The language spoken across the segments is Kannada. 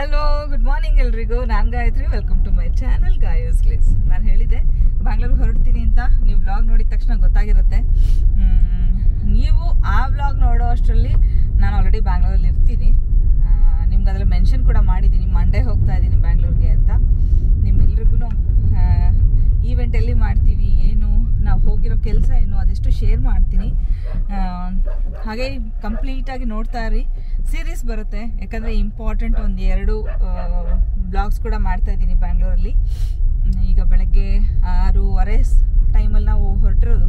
ಹಲೋ, ಗುಡ್ ಮಾರ್ನಿಂಗ್ ಎಲ್ರಿಗೂ. ನಾನು Gayathri. Welcome to my channel ಗಾಯಸ್ ಗ್ಲಿಸ್. ನಾನು ಹೇಳಿದೆ ಬ್ಯಾಂಗ್ಳೂರಿಗೆ ಹೊರಡ್ತೀನಿ ಅಂತ. ನೀವು ವ್ಲಾಗ್ ನೋಡಿದ ತಕ್ಷಣ ಗೊತ್ತಾಗಿರುತ್ತೆ. ನೀವು ಆ ವ್ಲಾಗ್ ನೋಡೋ ಅಷ್ಟರಲ್ಲಿ ನಾನು ಆಲ್ರೆಡಿ ಬ್ಯಾಂಗ್ಳೂರಲ್ಲಿ ಇರ್ತೀನಿ. ನಿಮ್ಗೆ ಅದರಲ್ಲಿ ಮೆನ್ಷನ್ ಕೂಡ ಮಾಡಿದ್ದೀನಿ, ಮಂಡೇ ಹೋಗ್ತಾ ಇದ್ದೀನಿ ಬ್ಯಾಂಗ್ಳೂರಿಗೆ ಅಂತ. ನಿಮ್ಮೆಲ್ರಿಗೂ ಈವೆಂಟ್ ಎಲ್ಲಿ ಮಾಡ್ತೀವಿ, ಏನು ನಾವು ಹೋಗಿರೋ ಕೆಲಸ ಏನು ಅದೆಷ್ಟು ಶೇರ್ ಮಾಡ್ತೀನಿ. ಹಾಗೆ ಕಂಪ್ಲೀಟಾಗಿ ನೋಡ್ತಾ ಇರಿ. ಸೀರೀಸ್ ಬರುತ್ತೆ, ಯಾಕಂದರೆ ಇಂಪಾರ್ಟೆಂಟ್ ಒಂದು 2 ಬ್ಲಾಗ್ಸ್ ಕೂಡ ಮಾಡ್ತಾ ಇದ್ದೀನಿ ಬ್ಯಾಂಗ್ಳೂರಲ್ಲಿ. ಈಗ ಬೆಳಗ್ಗೆ 6:30 ಟೈಮಲ್ಲಿ ನಾವು ಹೊರಟಿರೋದು.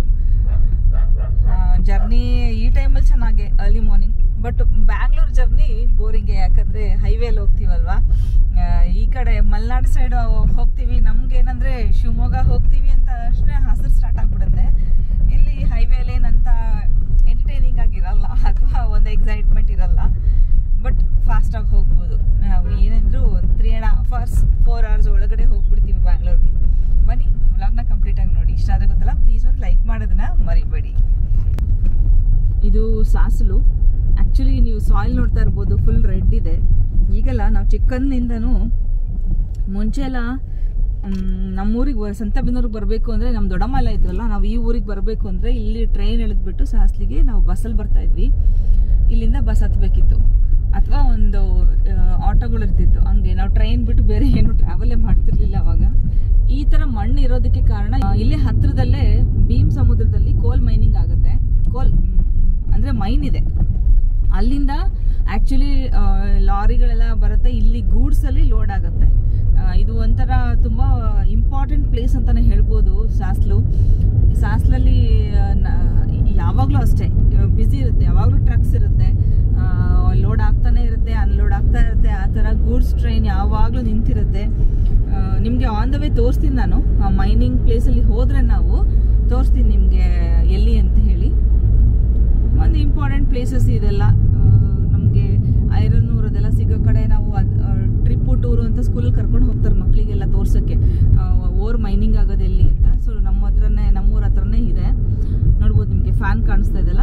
ಜರ್ನಿ ಈ ಟೈಮಲ್ಲಿ ಚೆನ್ನಾಗೆ early morning. But Bangalore journey ಬೋರಿಂಗೆ, ಯಾಕಂದರೆ ಹೈವೇಲಿ ಹೋಗ್ತೀವಲ್ವಾ. ಈ ಕಡೆ ಮಲೆನಾಡು ಸೈಡ್ ಹೋಗ್ತೀವಿ, ನಮ್ಗೇನಂದರೆ ಶಿವಮೊಗ್ಗ ಹೋಗ್ತೀವಿ ಅಂತ ಅಷ್ಟೇ ಹಸಿರು ಸ್ಟಾರ್ಟ್ ಆಗಿಬಿಡುತ್ತೆ. ಇಲ್ಲಿ ಹೈವೇಲಿ ಏನಂತ ಎಂಟರ್ಟೈನಿಂಗ್ ಆಗಿರಲ್ಲ, ಅಥವಾ ಒಂದು ಎಕ್ಸೈಟ್ಮೆಂಟ್ ಇರಲ್ಲ. ಬಟ್ ಫಾಸ್ಟಾಗಿ ಹೋಗ್ಬೋದು. ನಾವು ಏನಂದ್ರು 3.5 hours 4 hours ಒಳಗಡೆ ಹೋಗ್ಬಿಡ್ತೀವಿ ಬ್ಯಾಂಗ್ಳೂರ್ಗೆ. ಬನ್ನಿ, ವ್ಲಾಗ್ನ ಕಂಪ್ಲೀಟಾಗಿ ನೋಡಿ. ಇಷ್ಟ ಆದರೆ ಗೊತ್ತಲ್ಲ, ಪ್ಲೀಸ್ ಒಂದು ಲೈಕ್ ಮಾಡೋದನ್ನ ಮರಿಬೇಡಿ. ಇದು ಸಾಸಲು. ಆ್ಯಕ್ಚುಲಿ ನೀವು ಸಾಯಿಲ್ ನೋಡ್ತಾ ಇರ್ಬೋದು, ಫುಲ್ ರೆಡ್ ಇದೆ. ಈಗೆಲ್ಲ ನಾವು ಚಿಕ್ಕಂದಿನಿಂದನೂ ಮುಂಚೆ ಎಲ್ಲ ನಮ್ಮೂರಿಗೆ ಸಂತಬಿನ್ನೂರಿಗೆ ಬರಬೇಕು ಅಂದರೆ, ನಮ್ಮ ದೊಡ್ಡಮ್ಮ ಎಲ್ಲ ಇದ್ರಲ್ಲ, ನಾವು ಈ ಊರಿಗೆ ಬರಬೇಕು ಅಂದರೆ ಇಲ್ಲಿ ಟ್ರೈನ್ ಎಳೆದ್ಬಿಟ್ಟು ಸಾಸ್ಲಿಗೆ ನಾವು ಬಸ್ಸಲ್ಲಿ ಬರ್ತಾಯಿದ್ವಿ. ಇಲ್ಲಿಂದ ಬಸ್ ಹತ್ತಬೇಕಿತ್ತು, ಅಥವಾ ಒಂದು ಆಟೋಗಳು ಇರ್ತಿತ್ತು. ಹಂಗೆ ನಾವು ಟ್ರೈನ್ ಬಿಟ್ಟು ಬೇರೆ ಏನು ಟ್ರಾವೆಲೇ ಮಾಡ್ತಿರ್ಲಿಲ್ಲ ಅವಾಗ. ಈ ಥರ ಮಣ್ಣು ಇರೋದಕ್ಕೆ ಕಾರಣ, ಇಲ್ಲೇ ಹತ್ತಿರದಲ್ಲೇ ಭೀಮ್ ಸಮುದ್ರದಲ್ಲಿ ಕೋಲ್ ಮೈನಿಂಗ್ ಆಗುತ್ತೆ. ಕೋಲ್ ಅಂದರೆ ಮೈನ್ ಇದೆ. ಅಲ್ಲಿಂದ ಆ್ಯಕ್ಚುಲಿ ಲಾರಿಗಳೆಲ್ಲ ಬರುತ್ತೆ, ಇಲ್ಲಿ ಗೂಡ್ಸಲ್ಲಿ ಲೋಡ್ ಆಗುತ್ತೆ. ಇದು ಒಂಥರ ತುಂಬ ಇಂಪಾರ್ಟೆಂಟ್ ಪ್ಲೇಸ್ ಅಂತಲೇ ಹೇಳ್ಬೋದು ಸಾಸ್ಲಲ್ಲಿ. ಯಾವಾಗಲೂ ಅಷ್ಟೇ ಬ್ಯುಸಿ ಇರುತ್ತೆ, ಯಾವಾಗಲೂ ಟ್ರಕ್ಸ್ ಇರುತ್ತೆ, ಲೋಡ್ ಆಗ್ತಾನೆ ಇರುತ್ತೆ, ಅನ್ಲೋಡ್ ಆಗ್ತಾ ಇರುತ್ತೆ. ಆ ಥರ ಗೂಡ್ಸ್ ಟ್ರೈನ್ ಯಾವಾಗಲೂ ನಿಂತಿರುತ್ತೆ. ನಿಮಗೆ ಆನ್ ದ ವೇ ತೋರಿಸ್ತೀನಿ ನಾನು. ಮೈನಿಂಗ್ ಪ್ಲೇಸಲ್ಲಿ ಹೋದರೆ ನಾವು ತೋರಿಸ್ತೀನಿ ನಿಮಗೆ ಎಲ್ಲಿ ಅಂತ ಹೇಳಿ. ಒಂದು ಇಂಪಾರ್ಟೆಂಟ್ ಪ್ಲೇಸಸ್ ಇದೆಲ್ಲ. ನಮಗೆ ಐರನ್ ಊರ್ ಅದೆಲ್ಲ ಸಿಗೋ ಕಡೆ ನಾವು ಟ್ರಿಪ್ಪು ಟೂರು ಅಂತ ಸ್ಕೂಲಲ್ಲಿ ಕರ್ಕೊಂಡು ಹೋಗ್ತಾರೆ ಮಕ್ಕಳಿಗೆಲ್ಲ ತೋರ್ಸೋಕ್ಕೆ, ಓರ್ ಮೈನಿಂಗ್ ಆಗೋದು ಎಲ್ಲಿ ಅಂತ. ಸೊ ನಮ್ಮೂರ ಹತ್ರನೇ ಇದೆ. ನೋಡ್ಬೋದು, ನಿಮಗೆ ಫ್ಯಾನ್ ಕಾಣಿಸ್ತಾ ಇದೆಲ್ಲ,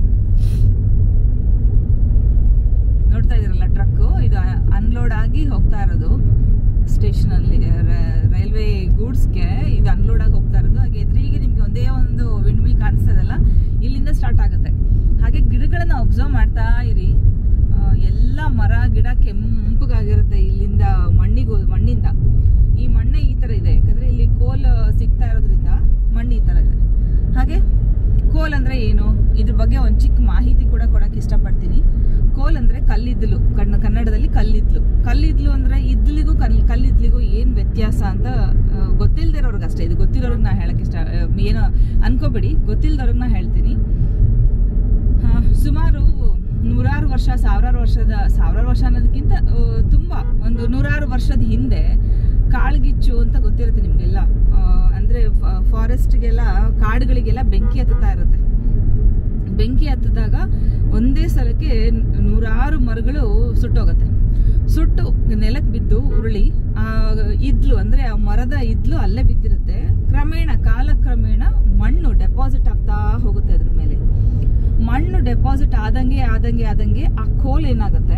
ನೋಡ್ತಾ ಇದ್ದೀರಲ್ಲ ಟ್ರಕ್ಕು. ಇದು ಅನ್ಲೋಡ್ ಆಗಿ ಹೋಗ್ತಾ ಇರೋದು ಸ್ಟೇಷನಲ್ಲಿ, ರೈಲ್ವೆ ಗೂಡ್ಸ್ಗೆ ಇದು ಅನ್ಲೋಡ್ ಆಗಿ ಹೋಗ್ತಾ ಇರೋದು. ಹಾಗೆ ಎದುರಿಗೆ ನಿಮಗೆ ಒಂದೇ ಒಂದು ವಿಂಡ್ ಮಿಲ್ ಕಾಣಿಸ್ತಾ ಇದೆಲ್ಲ, ಇಲ್ಲಿಂದ ಸ್ಟಾರ್ಟ್ ಆಗುತ್ತೆ. ಹಾಗೆ ಗಿಡಗಳನ್ನ ಅಬ್ಸರ್ವ್ ಮಾಡ್ತಾ ಇರಿ. ಎಲ್ಲ ಮರ ಗಿಡ ಕೆಂಪಗಾಗಿರುತ್ತೆ ಇಲ್ಲಿಂದ ಮಣ್ಣಿಂದ. ಈ ಮಣ್ಣೆ ಈ ಥರ ಇದೆ, ಯಾಕಂದರೆ ಇಲ್ಲಿ ಕೋಲ್ ಸಿಗ್ತಾ ಇರೋದ್ರಿಂದ ಮಣ್ಣು ಈ ಥರ ಇದೆ. ಹಾಗೆ ಕೋಲ್ ಅಂದರೆ ಏನು, ಇದ್ರ ಬಗ್ಗೆ ಒಂದು ಚಿಕ್ಕ ಮಾಹಿತಿ ಕೂಡ ಕೊಡೋಕ್ಕೆ ಇಷ್ಟಪಡ್ತೀನಿ. ಕೋಲ್ ಅಂದರೆ ಕಲ್ಲಿದ್ದಲು, ಕನ್ನಡದಲ್ಲಿ ಕಲ್ಲಿದ್ದಲು ಅಂದರೆ ಇದ್ಲಿಗೂ ಕಲ್ಲಿದ್ದಲಿಗೂ ಏನು ವ್ಯತ್ಯಾಸ ಅಂತ ಗೊತ್ತಿಲ್ಲದಿರೋರ್ಗೆ ಅಷ್ಟೇ. ಇದು ಗೊತ್ತಿರೋರ್ಗೆ ನಾ ಹೇಳೋಕ್ಕೆ ಏನು ಅನ್ಕೋಬೇಡಿ, ಗೊತ್ತಿಲ್ಲದವ್ರಿಗೆ ನಾ ಹೇಳ್ತೀನಿ. ಸುಮಾರು 100 ವರ್ಷ, 1000 ವರ್ಷ ಅನ್ನೋದಕ್ಕಿಂತ ತುಂಬ ಒಂದು 100 ವರ್ಷದ ಹಿಂದೆ ಕಾಳ್ಗಿಚ್ಚು ಅಂತ ಗೊತ್ತಿರುತ್ತೆ ನಿಮಗೆಲ್ಲ. ಅಂದರೆ ಫಾರೆಸ್ಟ್ಗೆಲ್ಲ, ಕಾಡುಗಳಿಗೆಲ್ಲ ಬೆಂಕಿ ಹತ್ತುತ್ತಾ ಇರುತ್ತೆ. ಬೆಂಕಿ ಹತ್ತಿದಾಗ ಒಂದೇ ಸಲಕ್ಕೆ 100 ಮರಗಳು ಸುಟ್ಟೋಗುತ್ತೆ. ಸುಟ್ಟು ನೆಲಕ್ಕೆ ಬಿದ್ದು ಉರುಳಿ ಇದ್ಲು, ಅಂದರೆ ಆ ಮರದ ಇದ್ಲು ಅಲ್ಲೇ ಬಿದ್ದಿರುತ್ತೆ. ಕಾಲಕ್ರಮೇಣ ಮಣ್ಣು ಡೆಪಾಸಿಟ್ ಆಗ್ತಾ ಹೋಗುತ್ತೆ ಅದ್ರ ಮೇಲೆ. ಮಣ್ಣು ಡೆಪಾಸಿಟ್ ಆದಂಗೆ ಆ ಕೋಲ್ ಏನಾಗುತ್ತೆ,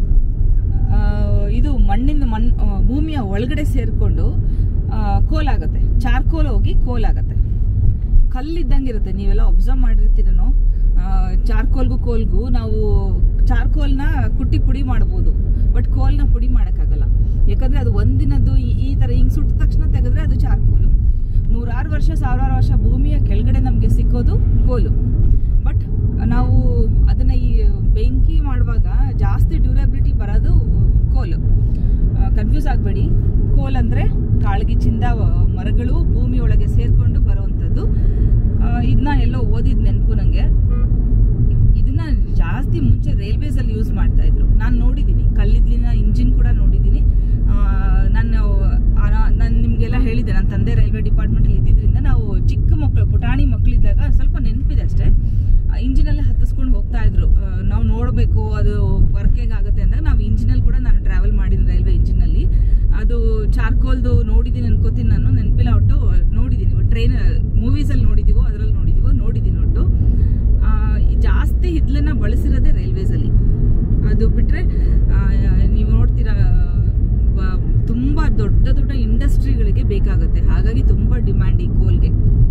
ಇದು ಭೂಮಿಯ ಒಳಗಡೆ ಸೇರಿಕೊಂಡು ಕೋಲಾಗುತ್ತೆ. ಚಾರ್ಕೋಲ್ ಹೋಗಿ ಕೋಲಾಗುತ್ತೆ. ಕಲ್ಲಿದ್ದಂಗಿರುತ್ತೆ. ನೀವೆಲ್ಲ ಒಬ್ಸರ್ವ್ ಮಾಡಿರ್ತೀರನೋ, ಕೋಲ್ಗೂ ನಾವು ಚಾರ್ಕೋಲ್ನ ಕುಟ್ಟಿ ಪುಡಿ ಮಾಡ್ಬೋದು, ಬಟ್ ಕೋಲ್ನ ಪುಡಿ ಮಾಡೋಕ್ಕಾಗಲ್ಲ. ಯಾಕಂದರೆ ಅದು ಒಂದಿನದ್ದು ಈ ಥರ ಹಿಂಗೆ ಸುಟ್ಟ ತಕ್ಷಣ ತೆಗೆದ್ರೆ ಅದು ಚಾರ್ಕೋಲು. 100 ವರ್ಷ 1000 ವರ್ಷ ಭೂಮಿಯ ಕೆಳಗಡೆ ನಮಗೆ ಸಿಕ್ಕೋದು ಕೋಲು. ಬಟ್ ನಾವು ಅದನ್ನು ಈ ಬೆಂಕಿ ಮಾಡುವಾಗ ಜಾಸ್ತಿ ಡ್ಯೂರಬಿಲಿಟಿ ಬರೋದು ಕೋಲು. ಕನ್ಫ್ಯೂಸ್ ಆಗಬೇಡಿ. ಕೋಲ್ ಅಂದರೆ ಕಾಳ್ಗಿಚ್ಚಿಂದ ಮರಗಳು ಭೂಮಿಯೊಳಗೆ ಸೇರಿಕೊಂಡು ಬರುವಂಥದ್ದು. ಇದನ್ನ ಎಲ್ಲೋ ಓದಿದ ನೆನಪು ನನಗೆ. ಇದನ್ನ ಜಾಸ್ತಿ ಮುಂಚೆ ರೈಲ್ವೇಸಲ್ಲಿ ಯೂಸ್ ಮಾಡ್ತಾಯಿದ್ರು. ನಾನು ನೋಡಿದ್ದೀನಿ, ಕಲ್ಲಿದ್ದಲಿನ ಇಂಜಿನ್ ಕೂಡ ನೋಡಿದ್ದೀನಿ. ನಾನು ನಿಮಗೆಲ್ಲ ಹೇಳಿದ್ದೆ, ನನ್ನ ತಂದೆ ರೈಲ್ವೆ ಡಿಪಾರ್ಟ್ಮೆಂಟಲ್ಲಿ ಇದ್ದಿದ್ದರಿಂದ ನಾವು ಚಿಕ್ಕ ಮಕ್ಕಳು, ಪುಟಾಣಿ ಮಕ್ಕಳಿದ್ದಾಗ ಸ್ವಲ್ಪ ನೆನಪಿದೆ ಅಷ್ಟೇ. ಇಂಜಿನಲ್ಲಿ ಹತ್ತಿಸ್ಕೊಂಡು ಹೋಗ್ತಾ ಇದ್ರು. ನಾವು ನೋಡಬೇಕು ಅದು ವರ್ಕೇಗಾಗುತ್ತೆ ಅಂದಾಗ ನಾವು ಇಂಜಿನಲ್ಲಿ ಕೂಡ ನಾನು ಟ್ರಾವೆಲ್ ಮಾಡಿದ್ದೀನಿ, ರೈಲ್ವೆ ಇಂಜಿನಲ್ಲಿ. ಅದು ಚಾರ್ಕೋಲ್ದು ನೋಡಿದ್ದೀನಿ ಅನ್ಕೋತೀನಿ, ನಾನು ನೆನಪಿಲ್ಲ. ಒಟ್ಟು ನೋಡಿದ್ದೀನಿ, ಟ್ರೈನ್ ಮೂವೀಸಲ್ಲಿ ನೋಡಿದ್ದೀವೋ ಅದರಲ್ಲಿ ನೋಡಿದ್ದೀನಿ ಒಟ್ಟು. ಜಾಸ್ತಿ ಹಿದ್ಲನ್ನ ಬಳಸಿರೋದೇ ರೈಲ್ವೇಸಲ್ಲಿ. ಅದು ಬಿಟ್ಟರೆ ನೀವು ನೋಡ್ತೀರಾ ತುಂಬ ದೊಡ್ಡ ದೊಡ್ಡ ಇಂಡಸ್ಟ್ರಿಗಳಿಗೆ ಬೇಕಾಗುತ್ತೆ. ಹಾಗಾಗಿ ತುಂಬ ಡಿಮ್ಯಾಂಡ್ ಈ ಕೋಲ್ಗೆ.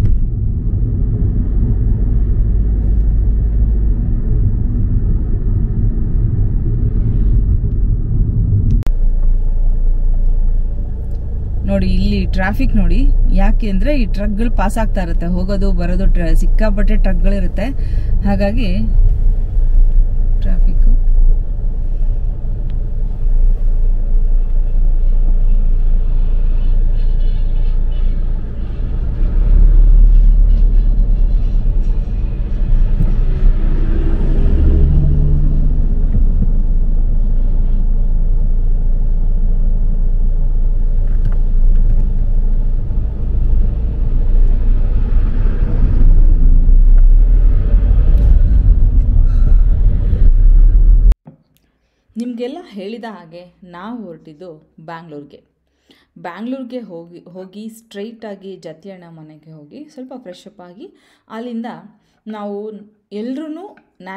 ನೋಡಿ ಇಲ್ಲಿ ಟ್ರಾಫಿಕ್ ನೋಡಿ, ಯಾಕೆ ಅಂದರೆ ಈ ಟ್ರಕ್ಗಳು ಪಾಸ್ ಆಗ್ತಾ ಇರುತ್ತೆ, ಹೋಗೋದು ಬರೋದು ಸಿಕ್ಕಾಪಟ್ಟೆ ಟ್ರಕ್ಗಳಿರುತ್ತೆ, ಹಾಗಾಗಿ ಟ್ರಾಫಿಕ್ಕು. ನಿಮಗೆಲ್ಲ ಹೇಳಿದ ಹಾಗೆ ನಾವು ಹೊರಟಿದ್ದು ಬ್ಯಾಂಗ್ಳೂರ್ಗೆ ಹೋಗಿ ಸ್ಟ್ರೈಟಾಗಿ ಜತಿಯಣ್ಣ ಮನೆಗೆ ಹೋಗಿ ಸ್ವಲ್ಪ ಫ್ರೆಶ್ ಅಪ್ ಆಗಿ ಅಲ್ಲಿಂದ ನಾವು ಎಲ್ಲರೂ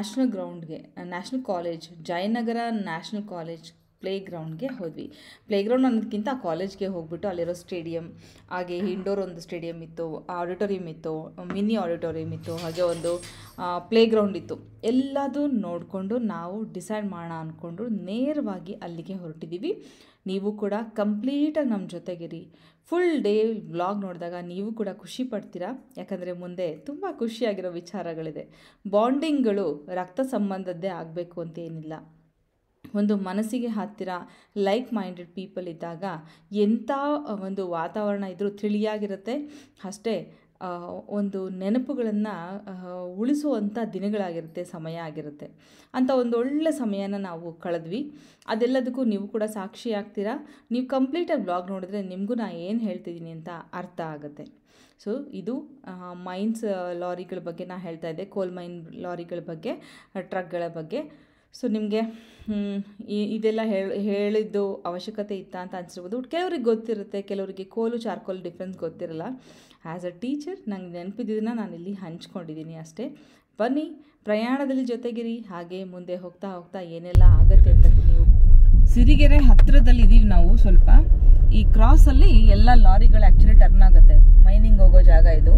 national college, Jayanagar national college ಪ್ಲೇಗ್ರೌಂಡ್ಗೆ ಹೋದ್ವಿ. ಪ್ಲೇಗ್ರೌಂಡ್ ಅನ್ನೋದಕ್ಕಿಂತ ಕಾಲೇಜ್ಗೆ ಹೋಗ್ಬಿಟ್ಟು ಅಲ್ಲಿರೋ ಸ್ಟೇಡಿಯಂ, ಹಾಗೆ ಇಂಡೋರ್ ಒಂದು ಸ್ಟೇಡಿಯಂ ಇತ್ತು, ಆಡಿಟೋರಿಯಂ ಇತ್ತು, ಮಿನಿ ಆಡಿಟೋರಿಯಂ ಇತ್ತು, ಹಾಗೆ ಒಂದು ಪ್ಲೇಗ್ರೌಂಡ್ ಇತ್ತು. ಎಲ್ಲದೂ ನೋಡಿಕೊಂಡು ನಾವು ಡಿಸೈಡ್ ಮಾಡೋಣ ಅಂದ್ಕೊಂಡು ನೇರವಾಗಿ ಅಲ್ಲಿಗೆ ಹೊರಟಿದ್ದೀವಿ. ನೀವು ಕೂಡ ಕಂಪ್ಲೀಟಾಗಿ ನಮ್ಮ ಜೊತೆಗಿರಿ. ಫುಲ್ ಡೇ ವ್ಲಾಗ್ ನೋಡಿದಾಗ ನೀವು ಕೂಡ ಖುಷಿ ಪಡ್ತೀರಾ, ಯಾಕಂದರೆ ಮುಂದೆ ತುಂಬ ಖುಷಿಯಾಗಿರೋ ವಿಚಾರಗಳಿದೆ. ಬಾಂಡಿಂಗ್ಗಳು ರಕ್ತ ಸಂಬಂಧದ್ದೇ ಆಗಬೇಕು ಅಂತ ಏನಿಲ್ಲ. ಒಂದು ಮನಸ್ಸಿಗೆ ಹತ್ತಿರ ಲೈಕ್ ಮೈಂಡೆಡ್ ಪೀಪಲ್ ಇದ್ದಾಗ ಎಂಥ ಒಂದು ವಾತಾವರಣ ಇದ್ದರೂ ತಿಳಿಯಾಗಿರುತ್ತೆ. ಅಷ್ಟೇ ಒಂದು ನೆನಪುಗಳನ್ನು ಉಳಿಸುವಂಥ ದಿನಗಳಾಗಿರುತ್ತೆ, ಸಮಯ ಆಗಿರುತ್ತೆ. ಅಂಥ ಒಂದು ಒಳ್ಳೆ ಸಮಯನ ನಾವು ಕಳೆದ್ವಿ. ಅದೆಲ್ಲದಕ್ಕೂ ನೀವು ಕೂಡ ಸಾಕ್ಷಿ ಆಗ್ತೀರಾ. ನೀವು ಕಂಪ್ಲೀಟಾಗಿ ಬ್ಲಾಗ್ ನೋಡಿದ್ರೆ ನಿಮಗೂ ನಾನು ಏನು ಹೇಳ್ತಿದ್ದೀನಿ ಅಂತ ಅರ್ಥ ಆಗುತ್ತೆ. ಸೊ ಇದು ಮೈನ್ಸ್ ಲಾರಿಗಳ ಬಗ್ಗೆ ನಾನು ಹೇಳ್ತಾ ಇದ್ದೆ, ಕೋಲ್ ಮೈನ್ ಲಾರಿಗಳ ಬಗ್ಗೆ, ಟ್ರಕ್ಗಳ ಬಗ್ಗೆ. ಸೊ ನಿಮಗೆ ಇದೆಲ್ಲ ಹೇಳಿದ್ದು ಅವಶ್ಯಕತೆ ಇತ್ತ ಅಂತ ಅನಿಸಿರ್ಬೋದು. ಕೆಲವ್ರಿಗೆ ಗೊತ್ತಿರುತ್ತೆ, ಕೆಲವರಿಗೆ ಕೋಲು ಚಾರ್ಕೋಲ್ ಡಿಫ್ರೆನ್ಸ್ ಗೊತ್ತಿರಲ್ಲ. ಆ್ಯಸ್ ಅ ಟೀಚರ್ ನಂಗೆ ನೆನಪಿದ್ದನ್ನು ನಾನಿಲ್ಲಿ ಹಂಚ್ಕೊಂಡಿದ್ದೀನಿ ಅಷ್ಟೇ. ಬನ್ನಿ, ಪ್ರಯಾಣದಲ್ಲಿ ಜೊತೆಗಿರಿ. ಹಾಗೆ ಮುಂದೆ ಹೋಗ್ತಾ ಹೋಗ್ತಾ ಏನೆಲ್ಲ ಆಗುತ್ತೆ ಅಂತ ನೀವು. ಸಿರಿಗೆರೆ ಹತ್ತಿರದಲ್ಲಿ ಇದ್ದೀವಿ ನಾವು. ಸ್ವಲ್ಪ ಈ ಕ್ರಾಸಲ್ಲಿ ಎಲ್ಲ ಲಾರಿಗಳು ಆ್ಯಕ್ಚುಲಿ ಟರ್ನ್ ಆಗುತ್ತೆ. ಮೈನಿಂಗ್ ಹೋಗೋ ಜಾಗ ಇದು.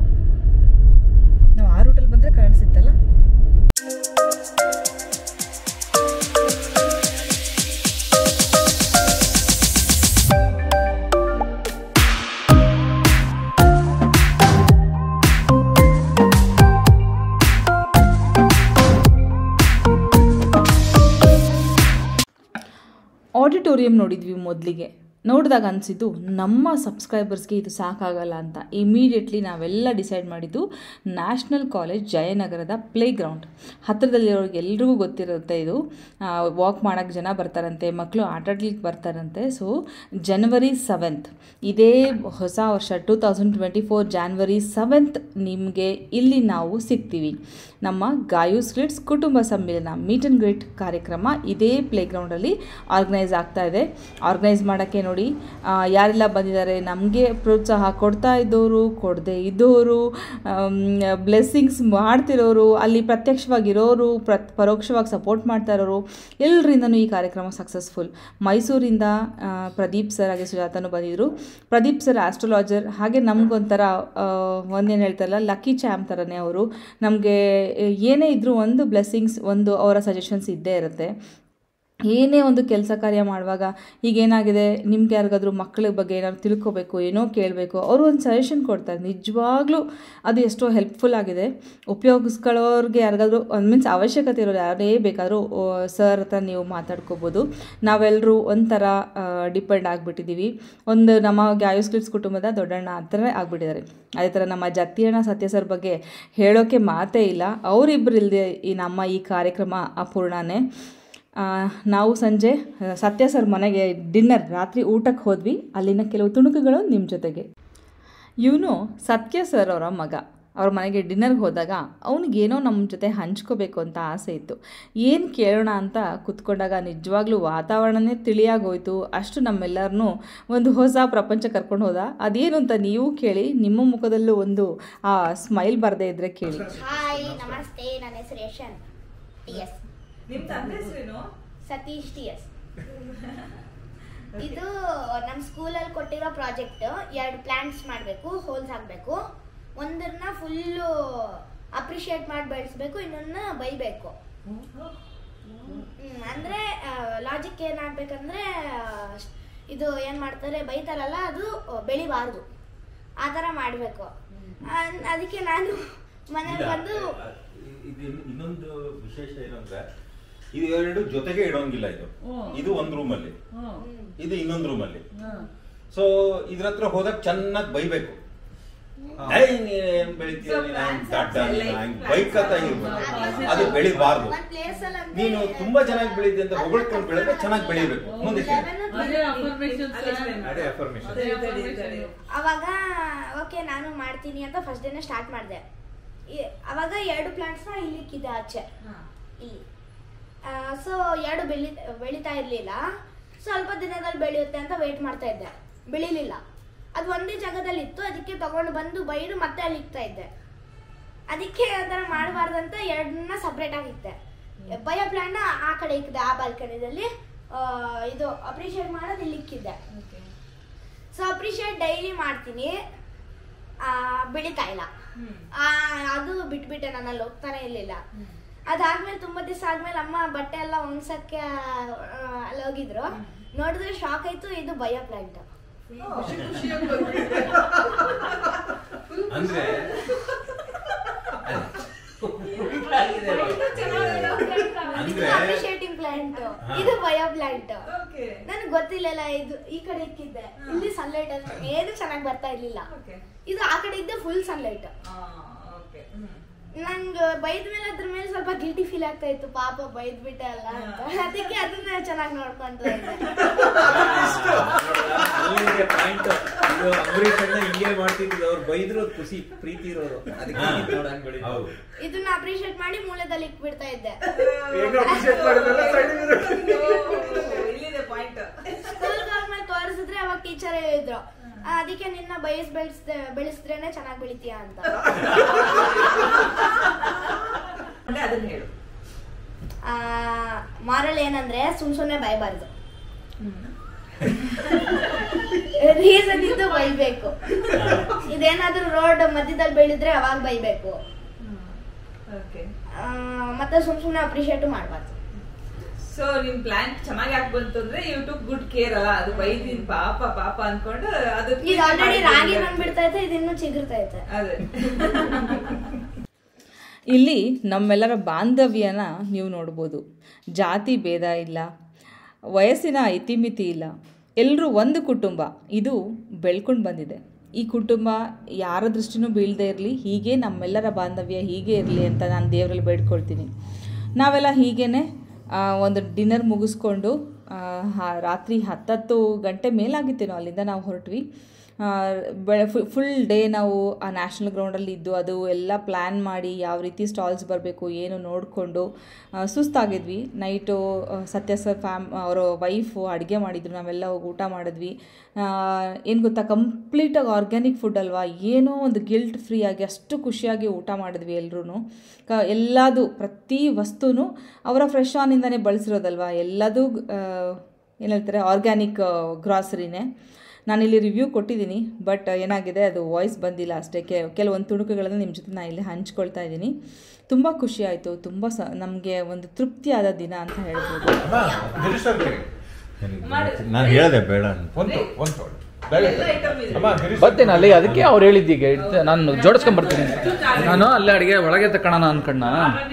ನಾವು ಆ ರೂಟಲ್ಲಿ ಬಂದರೆ ಕಾಣಿಸುತ್ತಲ್ಲ. ಆಡಿಟೋರಿಯಂ ನೋಡಿದ್ವಿ. ಮೊದಲಿಗೆ ನೋಡಿದಾಗ ಅನಿಸಿದ್ದು ನಮ್ಮ ಸಬ್ಸ್ಕ್ರೈಬರ್ಸ್ಗೆ ಇದು ಸಾಕಾಗಲ್ಲ ಅಂತ. ಇಮಿಡಿಯೇಟ್ಲಿ ನಾವೆಲ್ಲ ಡಿಸೈಡ್ ಮಾಡಿದ್ದು ನ್ಯಾಷನಲ್ ಕಾಲೇಜ್ ಜಯನಗರದ ಪ್ಲೇಗ್ರೌಂಡ್ ಹತ್ತಿರದಲ್ಲಿರೋರಿಗೆ ಎಲ್ರಿಗೂ ಗೊತ್ತಿರುತ್ತೆ. ಇದು ವಾಕ್ ಮಾಡೋಕ್ಕೆ ಜನ ಬರ್ತಾರಂತೆ, ಮಕ್ಕಳು ಆಟಾಡ್ಲಿಕ್ಕೆ ಬರ್ತಾರಂತೆ. ಸೊ ಜನವರಿ 7th ಇದೇ ಹೊಸ ವರ್ಷ 2024 January 7th ನಿಮಗೆ ಇಲ್ಲಿ ನಾವು ಸಿಗ್ತೀವಿ. ನಮ್ಮ ಗಾಯೂಸ್ ಗ್ಲಿಟ್ಸ್ ಕುಟುಂಬ ಸಮ್ಮೇಳನ ಮೀಟ್ ಆ್ಯಂಡ್ ಗ್ರೀಟ್ ಕಾರ್ಯಕ್ರಮ ಇದೇ ಪ್ಲೇಗ್ರೌಂಡಲ್ಲಿ ಆರ್ಗನೈಸ್ ಆಗ್ತಾ ಇದೆ. ಆರ್ಗನೈಸ್ ಮಾಡೋಕ್ಕೆ ನೋಡಿ ಯಾರೆಲ್ಲ ಬಂದಿದ್ದಾರೆ, ನಮಗೆ ಪ್ರೋತ್ಸಾಹ ಕೊಡ್ತಾ ಇದ್ದವರು, ಕೊಡದೇ ಇದ್ದವರು, ಬ್ಲೆಸ್ಸಿಂಗ್ಸ್ ಮಾಡ್ತಿರೋರು, ಅಲ್ಲಿ ಪ್ರತ್ಯಕ್ಷವಾಗಿರೋರು, ಪರೋಕ್ಷವಾಗಿ ಸಪೋರ್ಟ್ ಮಾಡ್ತಾ ಇರೋರು, ಎಲ್ಲರಿಂದನೂ ಈ ಕಾರ್ಯಕ್ರಮ ಸಕ್ಸಸ್ಫುಲ್. ಮೈಸೂರಿಂದ ಪ್ರದೀಪ್ ಸರ್ ಹಾಗೆ ಸುಜಾತನೂ ಬಂದಿದ್ದರು. ಪ್ರದೀಪ್ ಸರ್ ಆಸ್ಟ್ರಾಲಜರ್, ಹಾಗೆ ನಮಗೊಂಥರ ಒಂದೇನು ಹೇಳ್ತಾರಲ್ಲ ಲಕ್ಕಿ ಚಾಮ್ ಥರನೇ ಅವರು. ನಮಗೆ ಏನೇ ಇದ್ದರೂ ಒಂದು ಬ್ಲೆಸ್ಸಿಂಗ್ಸ್, ಒಂದು ಅವರ ಸಜೆಷನ್ಸ್ ಇದ್ದೇ ಇರುತ್ತೆ. ಏನೇ ಒಂದು ಕೆಲಸ ಕಾರ್ಯ ಮಾಡುವಾಗ ಈಗೇನಾಗಿದೆ, ನಿಮ್ಗೆ ಯಾರಿಗಾದ್ರೂ ಮಕ್ಕಳ ಬಗ್ಗೆ ಏನಾದ್ರು ತಿಳ್ಕೊಬೇಕು, ಏನೋ ಕೇಳಬೇಕು, ಅವರು ಒಂದು ಸಜೆಷನ್ ಕೊಡ್ತಾರೆ. ನಿಜವಾಗ್ಲೂ ಅದು ಎಷ್ಟೋ ಹೆಲ್ಪ್ಫುಲ್ ಆಗಿದೆ. ಉಪಯೋಗಿಸ್ಕೊಳ್ಳೋರಿಗೆ ಯಾರಿಗಾದ್ರೂ ಮೀನ್ಸ್ ಅವಶ್ಯಕತೆ ಇರೋರು ಯಾರೇ ಬೇಕಾದರೂ ಸರ್ ಹತ್ರ ನೀವು ಮಾತಾಡ್ಕೋಬೋದು. ನಾವೆಲ್ಲರೂ ಒಂಥರ ಡಿಪೆಂಡ್ ಆಗಿಬಿಟ್ಟಿದ್ದೀವಿ. ಒಂದು ನಮ್ಮ ಗಾಯೂಸ್ ಗ್ಲಿಟ್ಸ್ ಕುಟುಂಬದ ದೊಡ್ಡಣ್ಣ ಹತ್ರನೇ ಆಗಿಬಿಟ್ಟಿದ್ದಾರೆ. ಅದೇ ಥರ ನಮ್ಮ ಜತಿಯಣ್ಣ ಸತ್ಯ ಸರ್ ಬಗ್ಗೆ ಹೇಳೋಕ್ಕೆ ಮಾತೇ ಇಲ್ಲ. ಅವರಿಬ್ಬರು ಇಲ್ಲದೆ ನಮ್ಮ ಈ ಕಾರ್ಯಕ್ರಮ ಅಪೂರ್ಣನೇ. ನಾವು ಸಂಜೆ ಸತ್ಯ ಸರ್ ಮನೆಗೆ ಡಿನ್ನರ್, ರಾತ್ರಿ ಊಟಕ್ಕೆ ಹೋದ್ವಿ. ಅಲ್ಲಿನ ಕೆಲವು ತುಣುಕುಗಳು ನಿಮ್ಮ ಜೊತೆಗೆ. ಇವನು ಸತ್ಯ ಸರ್ ಅವರ ಮಗ. ಅವ್ರ ಮನೆಗೆ ಡಿನ್ನರ್ಗೆ ಹೋದಾಗ ಅವನಿಗೇನೋ ನಮ್ಮ ಜೊತೆ ಹಂಚ್ಕೋಬೇಕು ಅಂತ ಆಸೆ ಇತ್ತು. ಏನು ಕೇಳೋಣ ಅಂತ ಕೂತ್ಕೊಂಡಾಗ ನಿಜವಾಗ್ಲೂ ವಾತಾವರಣನೇ ತಿಳಿಯಾಗೋಯ್ತು. ಅಷ್ಟು ನಮ್ಮೆಲ್ಲರನ್ನೂ ಒಂದು ಹೊಸ ಪ್ರಪಂಚ ಕರ್ಕೊಂಡು ಹೋದ. ಅದೇನು ಅಂತ ನೀವು ಕೇಳಿ, ನಿಮ್ಮ ಮುಖದಲ್ಲೂ ಒಂದು ಆ ಸ್ಮೈಲ್ ಬರದೇ ಇದ್ರೆ ಕೇಳಿ. ಹಾಯ್, ನಮಸ್ತೆ, ನನ್ನ ಹೆಸರು ಯಶನ್ ಟಿ ಎಸ್. ನಿಮ್ಮ ತಂದೆ ಹೆಸರೇನು? Satish T S. ಇದು ನಮ್ಮ ಸ್ಕೂಲಲ್ಲಿ ಕೊಟ್ಟಿರೋ ಪ್ರಾಜೆಕ್ಟ್. 2 ಪ್ಲಾಂಟ್ಸ್ ಮಾಡಬೇಕು, ಹೋಲ್ಸ್ ಹಾಕಬೇಕು. ಒಂದನ್ನ ಫುಲ್ಲು ಅಪ್ರಿಶಿಯೇಟ್ ಮಾಡಿ ಬೆಳೆಸ್ಬೇಕು, ಇನ್ನೊಂದನ್ನ ಬೈಬೇಕು. ಅಂದ್ರೆ ಲಾಜಿಕ್ ಏನಾಗ್ಬೇಕಂದ್ರೆ ಇದು ಏನ್ ಮಾಡ್ತಾರೆ, ಬೈತಾರಲ್ಲ ಅದು ಬೆಳಿಬಾರ್ದು, ಆ ಥರ ಮಾಡಬೇಕು. ಅದಕ್ಕೆ ನಾನು ಮನೇಲಿ ಬಂದು ಇನ್ನೊಂದು ವಿಶೇಷ ಏನಂದ್ರೆ ಇದು 2 ಜೊತೆಗೆ ಇಡೋಂಗಿಲ್ಲ. ಇದು ಒಂದು ರೂಮಲ್ಲಿ, ಇದು ಇನ್ನೊಂದು ರೂಮಲ್ಲಿ. ಸೊ ಇದ್ರ ಹತ್ರ ಹೋದಾಗ ಚೆನ್ನಾಗಿ ಬೈಬೇಕು. ಅದು ಬೆಳಿಬಾರ್ದು. ನೀನು ತುಂಬಾ ಚೆನ್ನಾಗಿ ಬೆಳಿದೆ ಅಂತ ಹೊಗಳ್ಕೊಂಡು ಬೆಳೆದ್ರೆ ಚೆನ್ನಾಗಿ ಬೆಳಿಬೇಕು. ಮುಂದೆ ಅವಾಗ ಓಕೆ ನಾನು ಮಾಡ್ತೀನಿ ಅಂತ ಫಸ್ಟ್ ಡೇನೆ ಸ್ಟಾರ್ಟ್ ಮಾಡಿದೆ. ಅವಾಗ 2 ಪ್ಲಾಂಟ್ಸ್ನ ಇಲ್ಲಿಕ್ಕಿದೆ ಆಚೆ ಇಲ್ಲಿ. ಸೊ 2 ಬೆಳೀತಾ ಇರ್ಲಿಲ್ಲ. ಸ್ವಲ್ಪ ದಿನದಲ್ಲಿ ಬೆಳೆಯುತ್ತೆ ಅಂತ ವೇಟ್ ಮಾಡ್ತಾ ಇದ್ದೆ, ಬೆಳಿಲಿಲ್ಲ. ಅದು ಒಂದೇ ಜಾಗದಲ್ಲಿ ಇತ್ತು, ಅದಕ್ಕೆ ತಗೊಂಡು ಬಂದು ಬೈದು ಮತ್ತೆ ಅಲ್ಲಿ ಇಕ್ತಾ ಇದ್ದೆ. ಅದಕ್ಕೆ ಆ ಥರ ಮಾಡಬಾರ್ದಂತ 2 ಸಪ್ರೇಟ್ ಆಗಿತ್ತೆ. ಬಯೋ ಪ್ಲಾಂಟ್ ಆ ಕಡೆ ಇಕ್ಕಿದೆ, ಆ ಬಾಲ್ಕನಿದಲ್ಲಿ. ಇದು ಅಪ್ರಿಶಿಯೇಟ್ ಮಾಡೋದು ಇಲ್ಲಿ ಇಕ್ಕಿದ್ದೆ. ಸೊ ಅಪ್ರಿಶಿಯೇಟ್ ಡೈಲಿ ಮಾಡ್ತೀನಿ, ಬೆಳೀತಾ ಇಲ್ಲ. ಅದು ಬಿಟ್ಬಿಟ್ಟೆ, ನಾನು ಅಲ್ಲಿ ಹೋಗ್ತಾನೆ ಇರ್ಲಿಲ್ಲ. ಅದಾದ್ಮೇಲೆ ತುಂಬಾ ದಿವಸ ಆದ್ಮೇಲೆ ಅಮ್ಮ ಬಟ್ಟೆ ಎಲ್ಲ ಒಣಸಕ್ಕೆ ಅಲ್ಲಿ ಹೋಗಿದ್ರು. ನೋಡಿದ್ರೆ ಶಾಕ್ ಆಯ್ತು, ಇದು ಬಯೋ ಪ್ಲಾಂಟ್. ಅಂದ್ರೆ ಅಪ್ರಿಶಿಯೇಟಿಂಗ್ ಪ್ಲಾಂಟ್, ಇದು ಬಯೋ ಪ್ಲಾಂಟ್. ನನಗೆ ಗೊತ್ತಿಲ್ಲಲ್ಲ, ಇದು ಈ ಕಡೆ ಇಕ್ಕಿದ್ದೆ. ಇಲ್ಲಿ ಸನ್ಲೈಟ್ ಏನು ಚೆನ್ನಾಗಿ ಬರ್ತಾ ಇರ್ಲಿಲ್ಲ. ಇದು ಆ ಕಡೆ ಇದ್ದೆ ಫುಲ್ ಸನ್ಲೈಟ್. ನಂಗೆ ಬೈದ ಮೇಲೆ ಅದ್ರ ಮೇಲೆ ಸ್ವಲ್ಪ ಗಿಲ್ಟಿ ಫೀಲ್ ಆಗ್ತಾ ಇತ್ತು, ಪಾಪ ಬೈದ್ಬಿಟ್ಟೆ ಅಲ್ಲ ಅಂತ. ಅದಕ್ಕೆ ಅದನ್ನ ಚೆನ್ನಾಗಿ ನೋಡ್ಕೊಂತ ಇದ್ದೆ. ಹಿಂಗೆ ಮಾಡ್ತಿದ್ರು, ಅವ್ರು ಬೈದ್ರು ಖುಷಿ ಪ್ರೀತಿ ಇರೋರು. ಇದನ್ನ ಅಪ್ರಿಶಿಯೇಟ್ ಮಾಡಿ ಮೂಲದಲ್ಲಿ ಇಟ್ಬಿಡ್ತಾ ಇದ್ದೆ. ಸ್ಕೂಲ್ ತೋರಿಸಿದ್ರೆ ಅವಾಗ ಟೀಚರ್ ಹೇಳಿದ್ರು, ಅದಕ್ಕೆ ನಿನ್ನ ಬೆಳೆಸಿದ್ರೇನೆ ಚೆನ್ನಾಗಿ ಬೆಳಿತೀಯ ಅಂತ. ಮಾರಲ್ ಏನಂದ್ರೆ ಸುಮ್ನೆ ಬೈಬಾರ್ದು. ರೀಸನ್ ಇದ್ದು ಬೈಬೇಕು. ಇದೇನಾದ್ರೂ ರೋಡ್ ಮಧ್ಯದಲ್ಲಿ ಬೆಳೆದ್ರೆ ಅವಾಗ ಬೈಬೇಕು. ಮತ್ತೆ ಸುಮ್ನೆ ಅಪ್ರಿಶಿಯೇಟ್ ಮಾಡಬಾರ್ದು. ಸೊ ನಿಮ್ ಪ್ಲಾಂಟ್ ಚೆನ್ನಾಗಿ ಯಾಕೆ ಬಂತು ಅಂದ್ರೆ ಯು ಟುಕ್ ಗುಡ್ ಕೇರ್ ಅಲ್ಲ. ಅದು ಬೈದಿನ್ ಪಾಪ ಪಾಪ ಅನ್ಕೊಂಡು ಅದು ಆಲ್ರೆಡಿ ರಾಗಿ ಬಂದ್ಬಿಡ್ತಾ ಇತ್ತು, ಇದಿನ್ನೂ ಚಿಗುರ್ತಾ ಇತ್ತು. ಅದೇ ಇಲ್ಲಿ ನಮ್ಮೆಲ್ಲರ ಬಾಂಧವ್ಯನ ನೀವು ನೋಡ್ಬೋದು. ಜಾತಿ ಭೇದ ಇಲ್ಲ, ವಯಸ್ಸಿನ ಇತಿಮಿತಿ ಇಲ್ಲ, ಎಲ್ಲರೂ ಒಂದು ಕುಟುಂಬ. ಇದು ಬೆಳ್ಕೊಂಡು ಬಂದಿದೆ. ಈ ಕುಟುಂಬ ಯಾರ ದೃಷ್ಟಿನೂ ಬೀಳದೇ ಇರಲಿ, ಹೀಗೆ ನಮ್ಮೆಲ್ಲರ ಬಾಂಧವ್ಯ ಹೀಗೆ ಇರಲಿ ಅಂತ ನಾನು ದೇವರಲ್ಲಿ ಬೇಡ್ಕೊಳ್ತೀನಿ. ನಾವೆಲ್ಲ ಹೀಗೇ ಒಂದು ಡಿನ್ನರ್ ಮುಗಿಸ್ಕೊಂಡು ರಾತ್ರಿ 10 ಗಂಟೆ ಮೇಲಾಗಿತ್ತೇನೋ ಅಲ್ಲಿಂದ ನಾವು ಹೊರಟ್ವಿ. ಫುಲ್ ಡೇ ನಾವು ಆ ನ್ಯಾಷನಲ್ ಗ್ರೌಂಡಲ್ಲಿ ಇದ್ದು ಅದು ಎಲ್ಲ ಪ್ಲ್ಯಾನ್ ಮಾಡಿ ಯಾವ ರೀತಿ ಸ್ಟಾಲ್ಸ್ ಬರಬೇಕು ಏನು ನೋಡಿಕೊಂಡು ಸುಸ್ತಾಗಿದ್ವಿ. ನೈಟು ಸತ್ಯ ಸರ್ ಅವರ ವೈಫು ಅಡುಗೆ ಮಾಡಿದ್ರು, ನಾವೆಲ್ಲ ಹೋಗಿ ಊಟ ಮಾಡಿದ್ವಿ. ಏನು ಗೊತ್ತಾ, ಕಂಪ್ಲೀಟಾಗಿ ಆರ್ಗ್ಯಾನಿಕ್ ಫುಡ್ ಅಲ್ವಾ, ಏನೋ ಒಂದು ಗಿಲ್ಟ್ ಫ್ರೀ ಆಗಿ ಅಷ್ಟು ಖುಷಿಯಾಗಿ ಊಟ ಮಾಡಿದ್ವಿ ಎಲ್ಲರೂ. ಎಲ್ಲದು ಪ್ರತಿ ವಸ್ತುನೂ ಅವರ ಫ್ರೆಶ್ ಆನಿಂದನೇ ಬಳಸಿರೋದಲ್ವ, ಎಲ್ಲದೂ ಏನು ಹೇಳ್ತಾರೆ ಆರ್ಗ್ಯಾನಿಕ್ ಗ್ರಾಸರಿನೇ. ನಾನಿಲ್ಲಿ ರಿವ್ಯೂ ಕೊಟ್ಟಿದ್ದೀನಿ, ಬಟ್ ಏನಾಗಿದೆ ಅದು ವಾಯ್ಸ್ ಬಂದಿಲ್ಲ ಅಷ್ಟೇ. ಕೆಲವೊಂದು ತುಣುಕುಗಳನ್ನು ನಿಮ್ಮ ಜೊತೆ ನಾನು ಇಲ್ಲಿ ಹಂಚ್ಕೊಳ್ತಾ ಇದ್ದೀನಿ. ತುಂಬ ಖುಷಿ ಆಯಿತು, ತುಂಬ ನಮಗೆ ಒಂದು ತೃಪ್ತಿಯಾದ ದಿನ ಅಂತ ಹೇಳ್ಬೋದು. ನಾನು ಹೇಳಿದೆ ಬೇಡ ಬರ್ತೇನೆ ಅಲ್ಲಿ, ಅದಕ್ಕೆ ಅವ್ರು ಹೇಳಿದ್ದೀಗ ನಾನು ಜೋಡಿಸ್ಕೊಂಡ್ಬರ್ತೀನಿ. ನಾನು ಅಲ್ಲೇ ಅಡಿಗೆ ಒಳಗೆ ತಕೊಳ್ಳೋಣ ಅನ್ಕಣ್ಣ.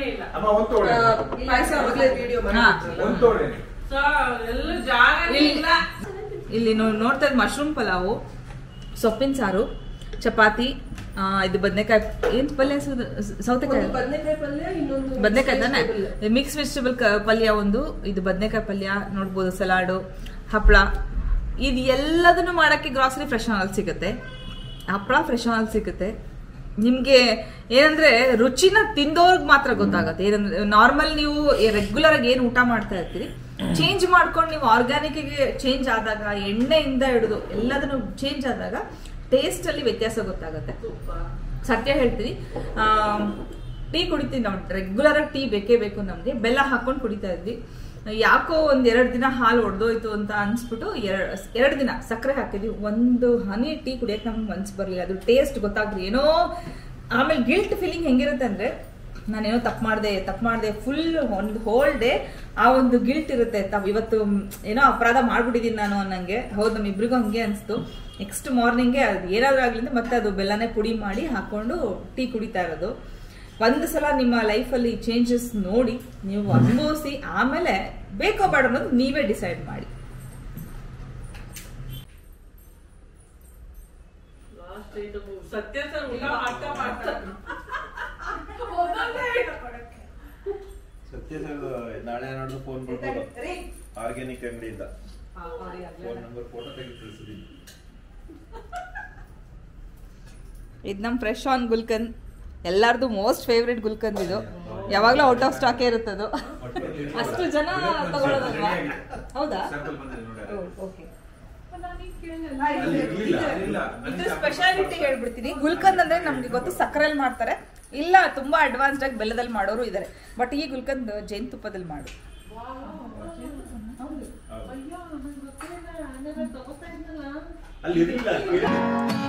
ಇಲ್ಲಿ ನೋಡ್ತಾ ಇದ್ದು ಮಶ್ರೂಮ್ ಪಲಾವು, ಸೊಪ್ಪಿನ ಸಾರು, ಚಪಾತಿ, ಇದು ಬದನೆಕಾಯಿ ಏನು ಪಲ್ಯ, ಸೌತೆಕಾಯಿ ಬದನೆಕಾಯಿ ತಾನೆ, ಮಿಕ್ಸ್ ವೆಜಿಟೇಬಲ್ ಪಲ್ಯ ಒಂದು, ಇದು ಬದನೆಕಾಯಿ ಪಲ್ಯ ನೋಡ್ಬೋದು, ಸಲಾಡು, ಹಪ್ಪಳ. ಇದು ಎಲ್ಲದನ್ನು ಮಾಡೋಕ್ಕೆ ಗ್ರಾಸರಿ ಫ್ರೆಶ್ ಆಗಿ ಸಿಗುತ್ತೆ, ಹಪ್ಪಳ ಫ್ರೆಶ್ ಆಗಿ ಸಿಗುತ್ತೆ. ನಿಮಗೆ ಏನಂದ್ರೆ ರುಚಿನ ತಿಂದೋರ್ಗೆ ಮಾತ್ರ ಗೊತ್ತಾಗುತ್ತೆ. ಏನಂದ್ರೆ ನಾರ್ಮಲ್ ನೀವು ರೆಗ್ಯುಲರ್ ಆಗಿ ಏನು ಊಟ ಮಾಡ್ತಾ ಇರ್ತೀರಿ, ಚೇಂಜ್ ಮಾಡ್ಕೊಂಡು ನೀವು ಆರ್ಗ್ಯಾನಿಕ್ಗೆ ಚೇಂಜ್ ಆದಾಗ, ಎಣ್ಣೆಯಿಂದ ಹಿಡಿದು ಎಲ್ಲದನ್ನು ಚೇಂಜ್ ಆದಾಗ ಟೇಸ್ಟಲ್ಲಿ ವ್ಯತ್ಯಾಸ ಗೊತ್ತಾಗುತ್ತೆ. ಸತ್ಯ ಹೇಳ್ತೀನಿ, ಟೀ ಕುಡಿತೀವಿ ನಾವು, ರೆಗ್ಯುಲರ್ ಆಗಿ ಟೀ ಬೇಕೇ ಬೇಕು ನಮಗೆ. ಬೆಲ್ಲ ಹಾಕೊಂಡು ಕುಡಿತಾ ಇದ್ವಿ. ಯಾಕೋ ಒಂದ್ 2 ದಿನ ಹಾಲು ಒಡೆದೋಯ್ತು ಅಂತ ಅನ್ಸ್ಬಿಟ್ಟು 2 ದಿನ ಸಕ್ಕರೆ ಹಾಕಿದ್ವಿ. ಒಂದು ಹನಿ ಟೀ ಕುಡಿಯಕ್ಕೆ ನಮ್ಗೆ ಮನ್ಸು ಬರಲಿಲ್ಲ. ಅದು ಟೇಸ್ಟ್ ಗೊತ್ತಾಗ್ರಿ ಏನೋ. ಆಮೇಲೆ ಗಿಲ್ಟ್ ಫೀಲಿಂಗ್ ಹೆಂಗಿರುತ್ತೆ ಅಂದ್ರೆ ನಾನೇನೋ ತಪ್ಪು ಮಾಡಿದೆ ಫುಲ್ ಒಂದು ಹೋಲ್ ಡೇ ಆ ಒಂದು ಗಿಲ್ಟ್ ಇರುತ್ತೆ. ಇವತ್ತು ಏನೋ ಅಪರಾಧ ಮಾಡ್ಬಿಟ್ಟಿದ್ದೀನಿ ನಾನು ಅನ್ನಂಗೆ. ಹೌದು, ನಮ್ಮಿಬ್ರಿಗೂ ಹಂಗೆ ಅನಿಸ್ತು. ನೆಕ್ಸ್ಟ್ ಮಾರ್ನಿಂಗ್ಗೆ ಅದು ಏನಾದ್ರೂ ಆಗ್ಲಿಂದ ಮತ್ತೆ ಅದು ಬೆಲ್ಲನೇ ಪುಡಿ ಮಾಡಿ ಹಾಕೊಂಡು ಟೀ ಕುಡಿತಾ ಇರೋದು. ಒಂದು ಸಲ ನಿಮ್ಮ ಲೈಫಲ್ಲಿ ಚೇಂಜಸ್ ನೋಡಿ ನೀವು ಅನುಭವಿಸಿ ಆಮೇಲೆ ಬೇಕೋ ಬೇಡ ಅನ್ನೋದು ನೀವೇ ಡಿಸೈಡ್ ಮಾಡಿ. ಸತ್ಯ ಸರ್ ನಾಳೆ ನಾಡ್ದು ಫೋನ್ ಬರ್ಬೋದು ಆರ್ಗ್ಯಾನಿಕ್ ಅಂಗಡಿಯಿಂದ. ಫೋನ್ ನಂಬರ್ ಫೋಟೋ ತೆಗೆದು ಕಳಿಸಿದ್ದೀನಿ. ಇದು ನಮ್ಮ ಫ್ರೆಶ್ ಆನ್ ಗುಲ್ಕಂದ್, ಎಲ್ಲಾರ್ದು ಮೋಸ್ಟ್ ಫೇವ್ರೆಟ್ ಗುಲ್ಕಂದ್ ಇದು. ಯಾವಾಗ್ಲೂ ಔಟ್ ಆಫ್ ಸ್ಟಾಕ್ ಇರುತ್ತದು. ಅಷ್ಟು ಜನ ತಗೊಳ್ಳೋದಲ್ವಾ? ಹೌದಾ? ಸ್ಪೆಷಾಲಿಟಿ ಹೇಳ್ಬಿಡ್ತೀನಿ. ಗುಲ್ಕಂದ್ ಅಂದ್ರೆ ನಮ್ಗೆ ಗೊತ್ತು ಸಕ್ಕರೆಯಲ್ಲಿ ಮಾಡ್ತಾರೆ, ಇಲ್ಲ ತುಂಬಾ ಅಡ್ವಾನ್ಸ್ಡ್ ಆಗಿ ಬೆಲ್ಲದಲ್ಲಿ ಮಾಡೋರು ಇದಾರೆ. ಬಟ್ ಈ ಗುಲ್ಕಂದ್ ಜೇನುತುಪ್ಪದಲ್ಲಿ ಮಾಡು. ಅಲ್ಲಿ